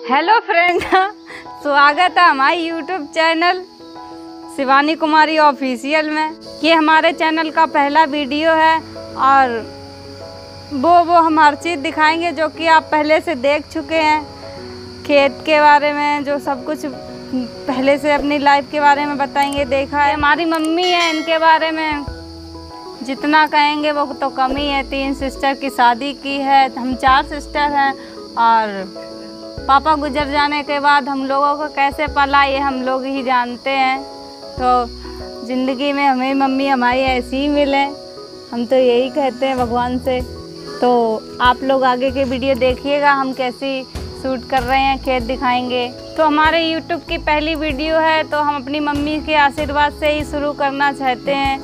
Hello friends, स्वागत है हमारे YouTube channel Shivani Kumari official में। ये हमारे चैनल का पहला वीडियो है और वो हम हर चीज़ दिखाएंगे जो कि आप पहले से देख चुके हैं। खेत के बारे में जो सब कुछ पहले से अपनी लाइफ के बारे में बताएंगे, देखा है। हमारी मम्मी है, इनके बारे में जितना कहेंगे वो तो कम ही है। 3 सिस्टर की शादी की है, हम 4 सिस्टर हैं और पापा गुजर जाने के बाद हम लोगों को कैसे पला ये हम लोग ही जानते हैं। तो ज़िंदगी में हमें मम्मी हमारी ऐसी ही मिले, हम तो यही कहते हैं भगवान से। तो आप लोग आगे के वीडियो देखिएगा, हम कैसी शूट कर रहे हैं, खेत दिखाएंगे। तो हमारे यूट्यूब की पहली वीडियो है तो हम अपनी मम्मी के आशीर्वाद से ही शुरू करना चाहते हैं।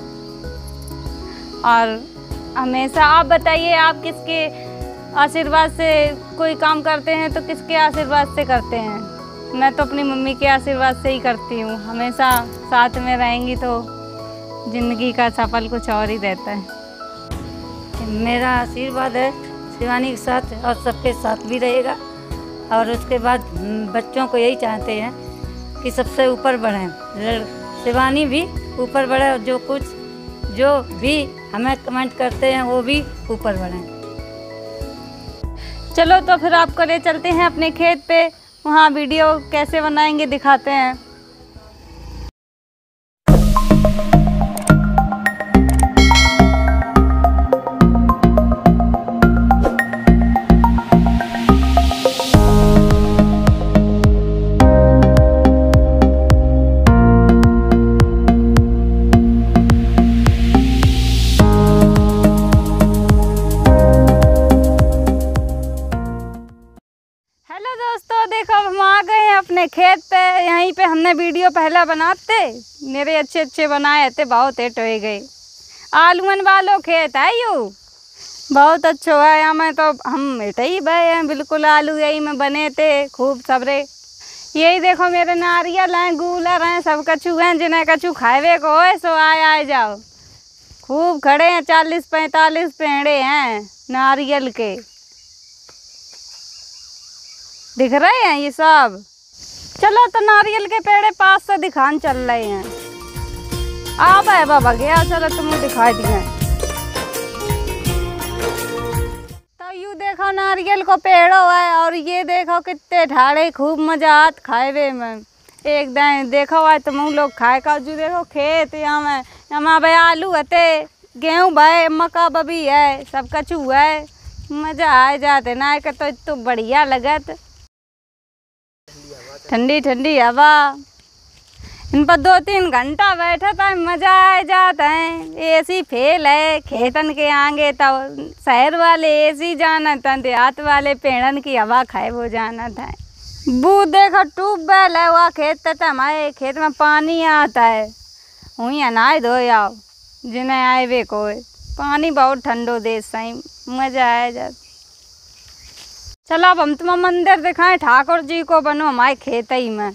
और हमेशा आप बताइए, आप किसके आशीर्वाद से कोई काम करते हैं तो किसके आशीर्वाद से करते हैं? मैं तो अपनी मम्मी के आशीर्वाद से ही करती हूँ। हमेशा साथ में रहेंगी तो ज़िंदगी का सफल कुछ और ही रहता है। मेरा आशीर्वाद है शिवानी के साथ और सबके साथ भी रहेगा। और उसके बाद बच्चों को यही चाहते हैं कि सबसे ऊपर बढ़ें, शिवानी भी ऊपर बढ़े और जो भी हमें कमेंट करते हैं वो भी ऊपर बढ़ें। चलो तो फिर आपको ले चलते हैं अपने खेत पे, वहाँ वीडियो कैसे बनाएंगे दिखाते हैं। दोस्तों देखो, हम आ गए हैं अपने खेत पे। यहीं पे हमने वीडियो पहला बनाते, मेरे अच्छे बनाए थे, बहुत हिट हो गए। आलून वालों खेत है यू, बहुत अच्छो है। यहाँ में तो हम हिट ही भाई हैं, बिल्कुल आलू यही में बने थे खूब सबरे। यही देखो मेरे नारियल हैं, गूलर हैं, सब कछू हैं। जिन्हें कछू खावे को है सो आए जाओ। खूब खड़े हैं, 40-45 पेड़े हैं नारियल के, दिख रहे हैं ये सब। चलो तो नारियल के पेड़े पास से दिखान चल रहे हैं। आप है बाबा गया, चलो तुम दिखाई दिए। तो यू देखो नारियल को पेड़ो है और ये देखो कितने ढाड़े, खूब मजा आत खाए में। एक दिन देखो है तुम लोग खाए का। जो देखो खेत यहाँ भाई आलू हते, गेहूँ भाई, मक्का बबी है, सब कछू है। मजा आ जाते ना कि तो बढ़िया लगत। ठंडी ठंडी हवा, इन पर 2-3 घंटा बैठा था, मज़ा आ जाता है। एसी फेल है खेतन के आगे, तब शहर वाले एसी जाना था, देहात वाले पेड़न की हवा खाए वो जाना था। वो देखो ट्यूबवेल है, वह खेत था, हमारे खेत में पानी आता है, वहीं नहाए धो आओ जिन्हें आए वे को। पानी बहुत ठंडो देश सही, मज़ा आ जाता। चलो अब हम तुम्हें मंदिर दिखाएं, ठाकुर जी को बनो हमारे खेत ही में।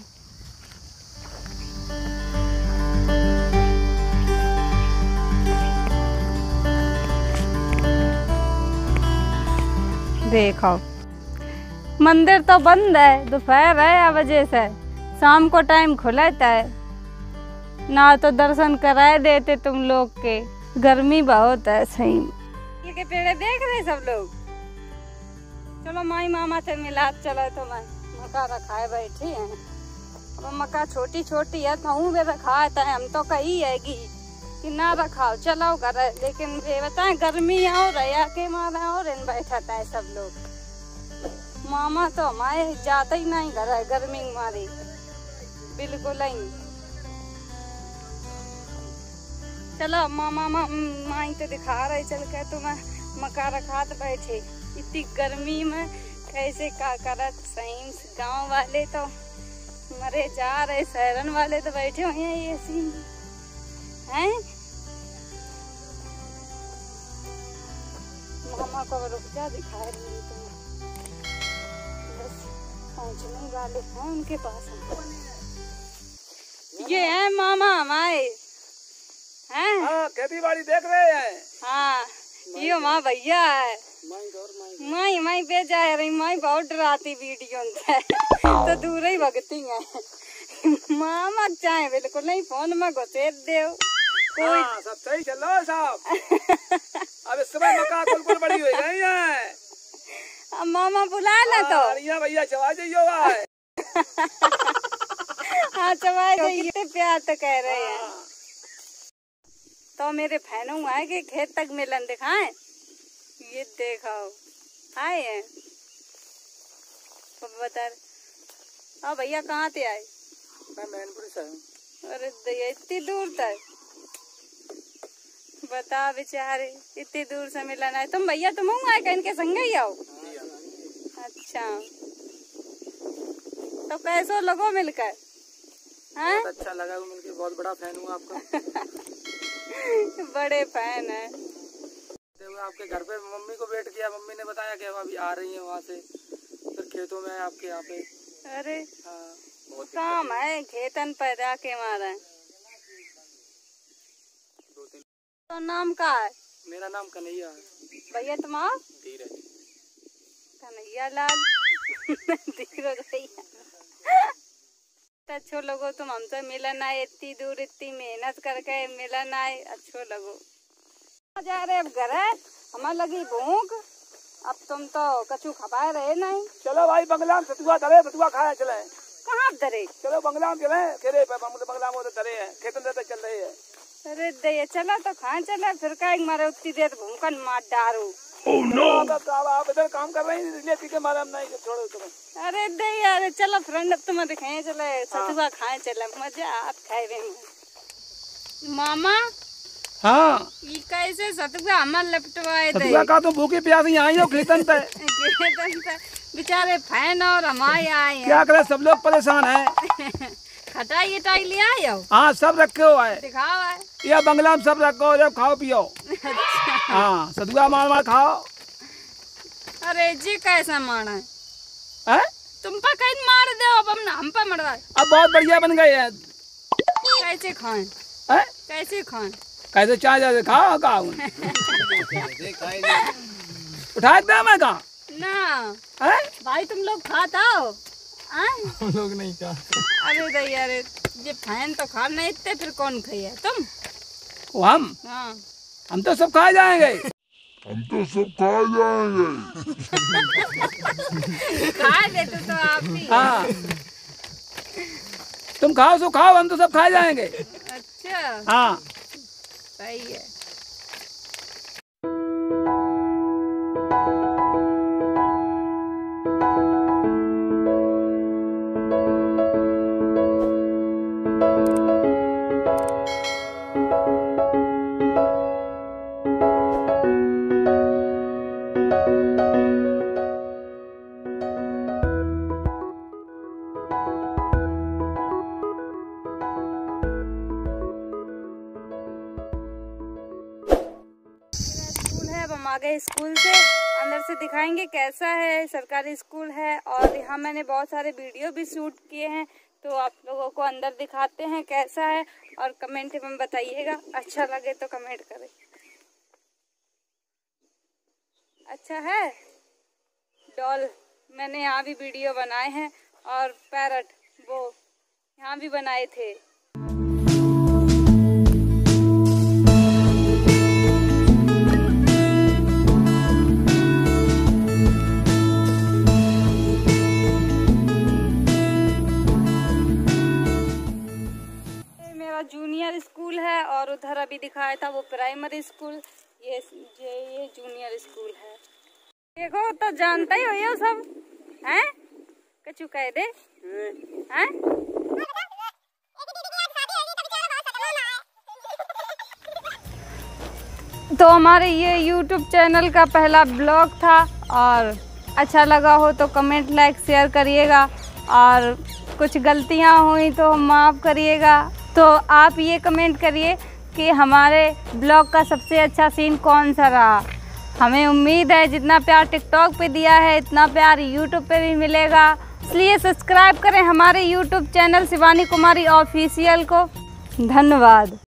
देखो मंदिर तो बंद है, दोपहर है वजह से। शाम को टाइम खुलता है ना, तो दर्शन कराए देते तुम लोग के। गर्मी बहुत है सही। के पेड़े देख रहे सब लोग। चलो माई मामा से मिला, चलो तो मैं मक्का रखाए बैठी हैं। अब मक्का छोटी छोटी है तो हूँ वे रखा था, हम तो कही है कि ना रखाओ चलो घर। लेकिन वे बताए गर्मी और रहा के मारा और इन बैठा था सब लोग। मामा तो हमारे जाते ही नहीं घर है, गर्मी मारी बिल्कुल ही। चलो मामा माई तो दिखा रहे चल के, तुम्हें मक्का रखा तो बैठे। इतनी गर्मी में कैसे का करत सही। गांव वाले तो मरे जा रहे, शहरन वाले तो बैठे हुए हैं ये सीन हैं। मामा को रुक जा, दिखा रही हूँ तुम्हें, बस पहुँचने वाले हैं उनके पास। ये है मामा हमारे हैं। हाँ, खेती बाड़ी देख रहे हैं। हाँ, ये माँ भैया है। माई पे जा रही, माई बहुत डराती वीडियो तो दूर ही भगती है। मामा चाहे बिल्कुल नहीं फोन में घुसेर दे कोई। सब सही चल रहा है साहब। अब इस समय मक्का बिल्कुल बड़ी हो गई है। अब मामा बुला ना तो भैया चवा जाइयो भाई। हाँ चवा जाइए, प्यार तो कह रहे हैं। तो मेरे फैनों आए कि खेत तक मिलन दिखाएं। ये देखो आए हैं तो बता। हाँ भैया कहाँ से आए? मैं मैनपुरी से हूँ। अरे भैया इतनी दूर तक बता बेचारे, इतनी दूर से मिलन आए। तुम भैया तुम आए क्या इनके संग ही आओ? अच्छा तो कैसो लगो मिलकर? बहुत अच्छा लगा मिलकर, बहुत बड़ा फैन हूँ आपका। बड़े फैन है। आपके घर पे मम्मी को वेट किया, मम्मी ने बताया कि अभी आ रही है वहाँ से, फिर खेतों में आपके यहाँ पे। अरे हाँ बहुत काम है खेतन पैदा के मारे। तो नाम का है? मेरा नाम कन्हैया है। भैया तुम्हारा? धीरज। कन्हैया लाल। धीरज भैया। अच्छो लगो तुम हमसे मिलन आए, इतनी दूर इतनी मेहनत करके मिलन आए, अच्छो लगो। जा रहे अब घर है, हमें लगी भूख, अब तुम तो कछु खपाए रहे नहीं। चलो भाई बंगला में सतुआ धरे, सतुआ खाया चले। कहाँ धरे? चलो बंगला में चले, खेरे पे बंगला में धरे है, खेतन रहते चल रहे है। अरे दे चला तो खाए चले, फिर कहीं मारे उतनी देर भूखन मार डारू। Oh no! आप इधर काम कर रही हैं, इसलिए के मारे हम नहीं छोड़ो तुम्हें। अरे दे यार चलो फ्रेंड, अब तुम्हें दिखाए चले सतुआ खाए चले, मजा आप खाए मामा। हाँ ये कैसे सतुआ हमार लपटवाए थे? सतुआ का तो भूखी प्यासी आई हो खेतन पे। बेचारे फैन और हमारे आए हैं। क्या करे, सब लोग परेशान हैं। खटाई इटाई ले आए हो? हाँ सब रखे हो है, दिखाओ है। ये बंगला में सब रखो, जब खाओ पियो। हाँ सतुआ मार मार खाओ। अरे जी कैसा मार है? तुम पर कहीं मार दो, अब हम पर मरवा। अब बहुत बढ़िया बन गए हैं। कैसे खाएं? कैसे खाएं? कैसे चाय जाते खाओ खाओ। उठा दे मैं कहा ना भाई, तुम लोग खाता हो? हम लोग नहीं खा। अरे भैया अरे ये फैन तो खा नहीं इतने, फिर कौन खाइए तुम? वो हम? हाँ हम तो सब खा जाएंगे। हम तो सब खा जाएंगे। खा लेते तो आप ही। हाँ तुम खाओ सो खाओ, हम तो सब खा जाएंगे। अच्छा हाँ सही है। आ गए स्कूल से, अंदर से दिखाएंगे कैसा है। सरकारी स्कूल है और यहाँ मैंने बहुत सारे वीडियो भी शूट किए हैं, तो आप लोगों को अंदर दिखाते हैं कैसा है और कमेंट में बताइएगा। अच्छा लगे तो कमेंट करें। अच्छा है। डॉल मैंने यहाँ भी वीडियो बनाए हैं और पैरट वो यहाँ भी बनाए थे। जूनियर स्कूल है और उधर अभी दिखाया था वो प्राइमरी स्कूल, ये जूनियर स्कूल है। देखो तो जानता ही हो ये सब हैं, कछु कह दे हैं। तो हमारे ये YouTube चैनल का पहला ब्लॉग था और अच्छा लगा हो तो कमेंट लाइक शेयर करिएगा और कुछ गलतियां हुई तो माफ़ करिएगा। तो आप ये कमेंट करिए कि हमारे ब्लॉग का सबसे अच्छा सीन कौन सा रहा। हमें उम्मीद है जितना प्यार टिकटॉक पे दिया है इतना प्यार यूट्यूब पे भी मिलेगा, इसलिए सब्सक्राइब करें हमारे YouTube channel Shivani Kumari official को। धन्यवाद।